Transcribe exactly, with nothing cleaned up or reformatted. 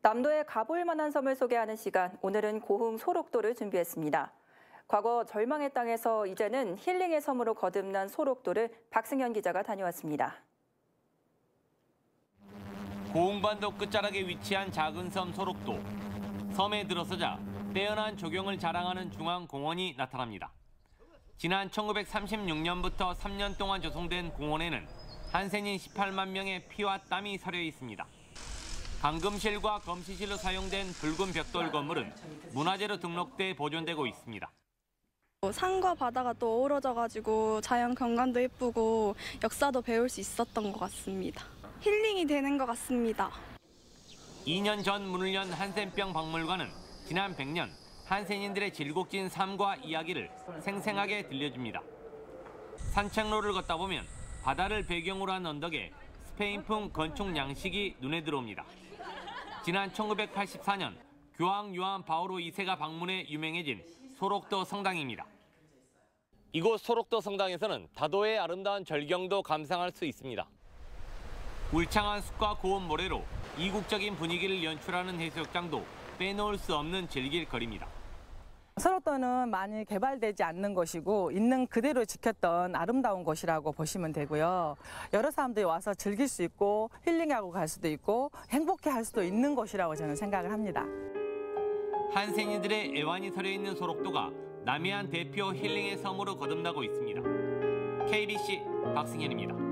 남도에 가볼 만한 섬을 소개하는 시간, 오늘은 고흥 소록도를 준비했습니다. 과거 절망의 땅에서 이제는 힐링의 섬으로 거듭난 소록도를 박승현 기자가 다녀왔습니다. 고흥반도 끝자락에 위치한 작은 섬 소록도. 섬에 들어서자 빼어난 조경을 자랑하는 중앙공원이 나타납니다. 지난 천구백삼십육 년부터 삼 년 동안 조성된 공원에는 한센인 십팔만 명의 피와 땀이 서려 있습니다. 감금실과 검시실로 사용된 붉은 벽돌 건물은 문화재로 등록돼 보존되고 있습니다. 산과 바다가 또 어우러져가지고 자연 경관도 예쁘고 역사도 배울 수 있었던 것 같습니다. 힐링이 되는 것 같습니다. 이 년 전 문을 연 한센병 박물관은 지난 백 년 한센인들의 질곡진 삶과 이야기를 생생하게 들려줍니다. 산책로를 걷다 보면 바다를 배경으로 한 언덕에 스페인풍 건축 양식이 눈에 들어옵니다. 지난 천구백팔십사 년 교황 요한 바오로 이 세가 방문해 유명해진 소록도 성당입니다. 이곳 소록도 성당에서는 다도의 아름다운 절경도 감상할 수 있습니다. 울창한 숲과 고운 모래로 이국적인 분위기를 연출하는 해수욕장도 빼놓을 수 없는 즐길 거리입니다. 소록도는 많이 개발되지 않는 곳이고 있는 그대로 지켰던 아름다운 곳이라고 보시면 되고요. 여러 사람들이 와서 즐길 수 있고 힐링하고 갈 수도 있고 행복해할 수도 있는 곳이라고 저는 생각을 합니다. 한센인들의 애환이 서려 있는 소록도가 남해안 대표 힐링의 섬으로 거듭나고 있습니다. 케이비씨 박승현입니다.